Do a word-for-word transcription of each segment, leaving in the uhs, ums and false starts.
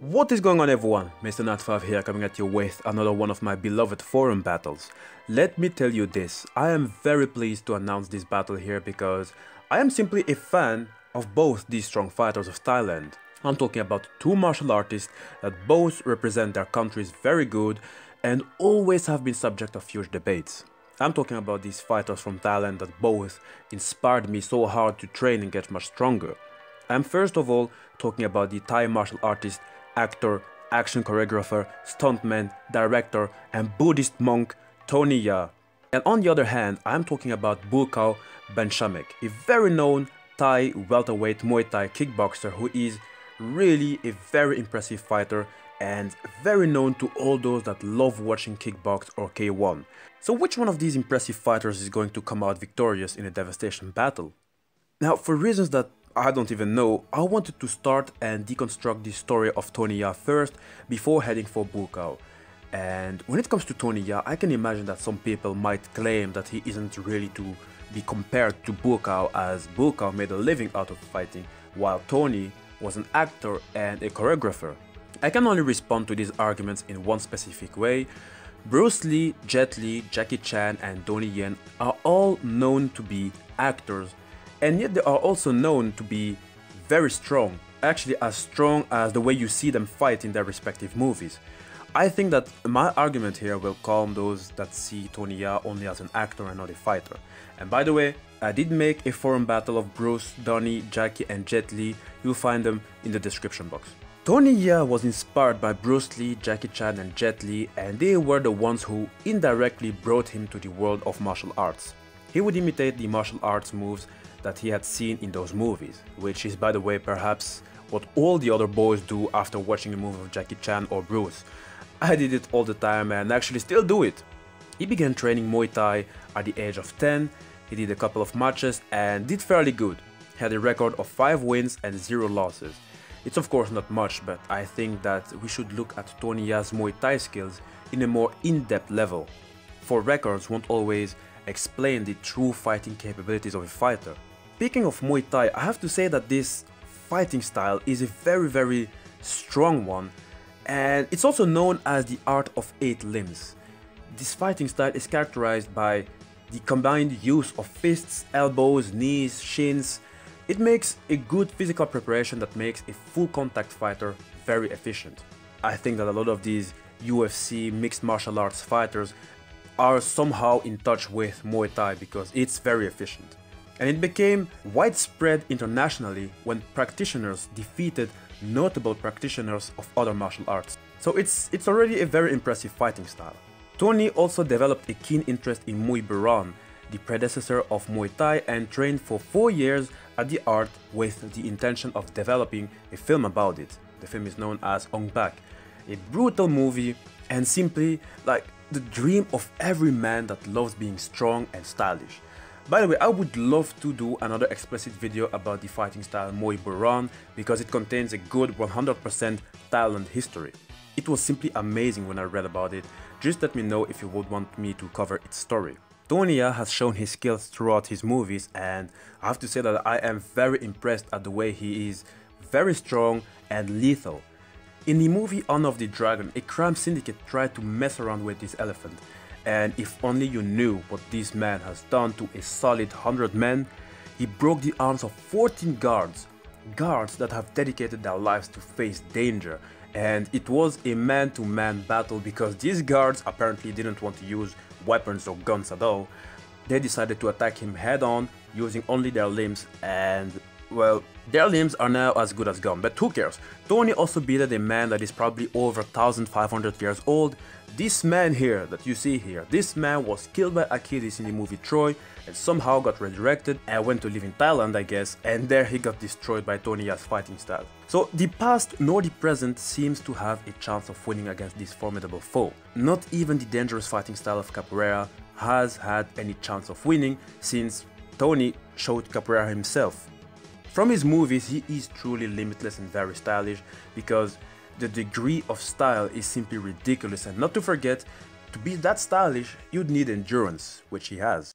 What is going on, everyone? Mister Nat five here, coming at you with another one of my beloved forum battles. Let me tell you this, I am very pleased to announce this battle here because I am simply a fan of both these strong fighters of Thailand. I'm talking about two martial artists that both represent their countries very good and always have been subject of huge debates. I'm talking about these fighters from Thailand that both inspired me so hard to train and get much stronger. I'm first of all talking about the Thai martial artist, actor, action choreographer, stuntman, director and Buddhist monk Tony Jaa. And on the other hand, I'm talking about Bulkaw Benchamek, a very known Thai welterweight Muay Thai kickboxer who is really a very impressive fighter and very known to all those that love watching kickbox or K one. So which one of these impressive fighters is going to come out victorious in a devastation battle? Now, for reasons that I don't even know, I wanted to start and deconstruct the story of Tony Jaa first before heading for Bulkaw. And when it comes to Tony Jaa, I can imagine that some people might claim that he isn't really to be compared to Bulkaw, as Bulkaw made a living out of fighting while Tony was an actor and a choreographer. I can only respond to these arguments in one specific way. Bruce Lee, Jet Li, Jackie Chan and Donnie Yen are all known to be actors, and yet they are also known to be very strong, actually as strong as the way you see them fight in their respective movies. I think that my argument here will calm those that see Tony Jaa only as an actor and not a fighter. And by the way, I did make a forum battle of Bruce, Donnie, Jackie and Jet Li. You'll find them in the description box. Tony Jaa was inspired by Bruce Lee, Jackie Chan and Jet Li, and they were the ones who indirectly brought him to the world of martial arts. He would imitate the martial arts moves that he had seen in those movies, which is, by the way, perhaps what all the other boys do after watching a movie of Jackie Chan or Bruce. I did it all the time and actually still do it. He began training Muay Thai at the age of ten, he did a couple of matches and did fairly good. He had a record of five wins and zero losses. It's of course not much, but I think that we should look at Tony Jaa's Muay Thai skills in a more in-depth level. For records won't always explain the true fighting capabilities of a fighter. Speaking of Muay Thai, I have to say that this fighting style is a very very strong one, and it's also known as the art of eight limbs. This fighting style is characterized by the combined use of fists, elbows, knees, shins. It makes a good physical preparation that makes a full contact fighter very efficient. I think that a lot of these U F C mixed martial arts fighters are somehow in touch with Muay Thai because it's very efficient. And it became widespread internationally when practitioners defeated notable practitioners of other martial arts. So it's, it's already a very impressive fighting style. Tony also developed a keen interest in Muay Boran, the predecessor of Muay Thai, and trained for four years at the art with the intention of developing a film about it. The film is known as Ong Bak, a brutal movie and simply like the dream of every man that loves being strong and stylish. By the way, I would love to do another explicit video about the fighting style Muay Boran because it contains a good one hundred percent Thailand history. It was simply amazing when I read about it. Just let me know if you would want me to cover its story. Tony Jaa has shown his skills throughout his movies, and I have to say that I am very impressed at the way he is very strong and lethal. In the movie Honor of the Dragon, a crime syndicate tried to mess around with this elephant, and if only you knew what this man has done to a solid one hundred men. He broke the arms of fourteen guards, guards that have dedicated their lives to face danger, and it was a man-to-man battle because these guards apparently didn't want to use weapons or guns at all. They decided to attack him head-on using only their limbs, and well, their limbs are now as good as gone, but who cares? Tony also beated a man that is probably over one thousand five hundred years old. This man here that you see here, this man was killed by Achilles in the movie Troy and somehow got resurrected and went to live in Thailand, I guess, and there he got destroyed by Tony Jaa's fighting style. So the past nor the present seems to have a chance of winning against this formidable foe. Not even the dangerous fighting style of Capoeira has had any chance of winning since Tony showed Capoeira himself. From his movies, he is truly limitless and very stylish because the degree of style is simply ridiculous, and not to forget, to be that stylish, you'd need endurance, which he has.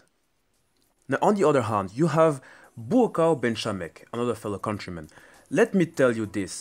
Now on the other hand, you have Bulkaw Benchamek, another fellow countryman. Let me tell you this,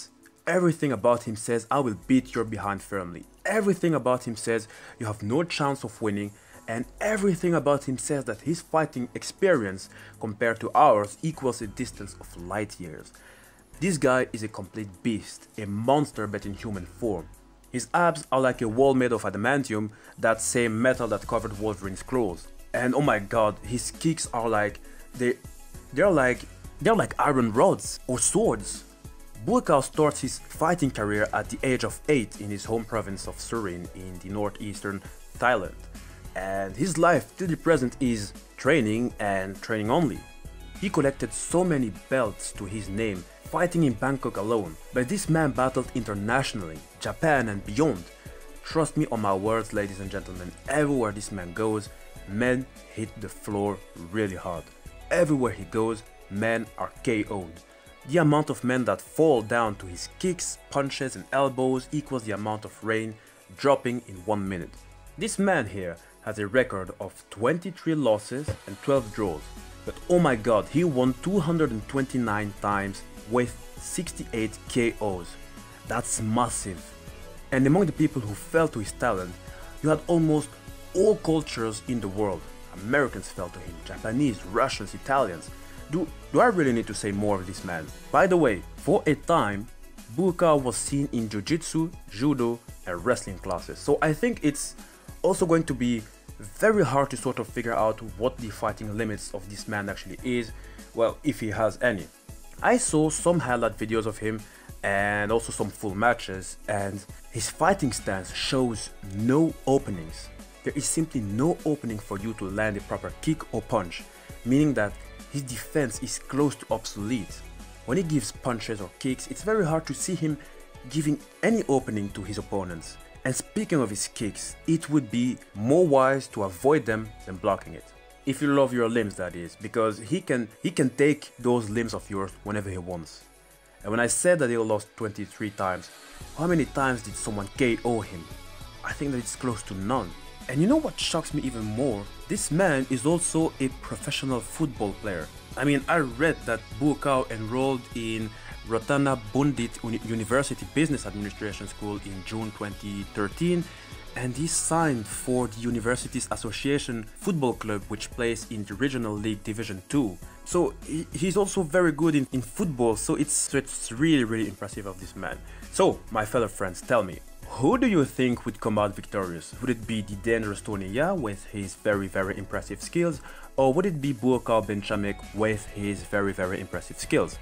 everything about him says I will beat your behind firmly. Everything about him says you have no chance of winning, and everything about him says that his fighting experience compared to ours equals a distance of light years. This guy is a complete beast, a monster but in human form. His abs are like a wall made of adamantium, that same metal that covered Wolverine's claws. And oh my god, his kicks are like, they, they're like, they're like iron rods or swords. Buakaw starts his fighting career at the age of eight in his home province of Surin in the northeastern Thailand. And his life till the present is training and training only. He collected so many belts to his name, fighting in Bangkok alone, but this man battled internationally, Japan and beyond. Trust me on my words, ladies and gentlemen, everywhere this man goes, men hit the floor really hard. Everywhere he goes, men are K O'd. The amount of men that fall down to his kicks, punches and elbows equals the amount of rain dropping in one minute. This man here has a record of twenty-three losses and twelve draws, but oh my god, he won two hundred twenty-nine times with sixty-eight K Os. That's massive. And among the people who fell to his talent, you had almost all cultures in the world. Americans fell to him, Japanese, Russians, Italians. Do, do I really need to say more of this man? By the way, for a time, Buakaw was seen in jiu-jitsu, judo and wrestling classes. So I think it's also going to be very hard to sort of figure out what the fighting limits of this man actually is, well, if he has any. I saw some highlight videos of him and also some full matches, and his fighting stance shows no openings. There is simply no opening for you to land a proper kick or punch, meaning that his defense is close to obsolete. When he gives punches or kicks, it's very hard to see him giving any opening to his opponents. And speaking of his kicks, it would be more wise to avoid them than blocking it. If you love your limbs, that is, because he can he can take those limbs of yours whenever he wants. And when I said that he lost twenty-three times, how many times did someone K O him? I think that it's close to none. And you know what shocks me even more? This man is also a professional football player. I mean, I read that Buakaw enrolled in Ratana Bundit University Business Administration School in June twenty thirteen, and he signed for the university's association football club, which plays in the regional league division two. So he, he's also very good in, in football, so it's, so it's really really impressive of this man. So my fellow friends, tell me, who do you think would come out victorious? Would it be the dangerous Tony Yeo with his very very impressive skills, or would it be Buakaw Benchamek with his very very impressive skills?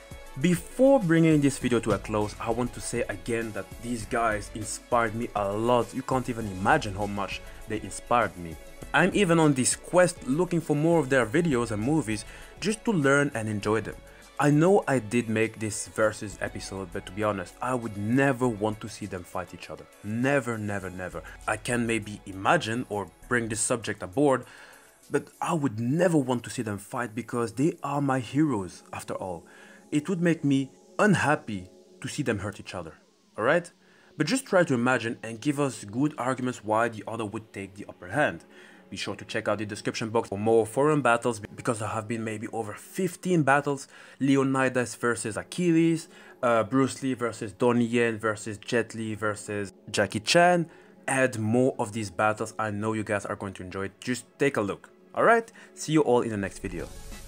Before bringing this video to a close, I want to say again that these guys inspired me a lot. You can't even imagine how much they inspired me. I'm even on this quest looking for more of their videos and movies just to learn and enjoy them. I know I did make this versus episode, but to be honest, I would never want to see them fight each other. Never, never, never. I can maybe imagine or bring this subject aboard, but I would never want to see them fight because they are my heroes after all. It would make me unhappy to see them hurt each other, alright? But just try to imagine and give us good arguments why the other would take the upper hand. Be sure to check out the description box for more forum battles, because there have been maybe over fifteen battles. Leonidas versus Achilles, uh, Bruce Lee versus Donnie Yen versus Jet Li versus Jackie Chan. Add more of these battles. I know you guys are going to enjoy it. Just take a look, alright? See you all in the next video.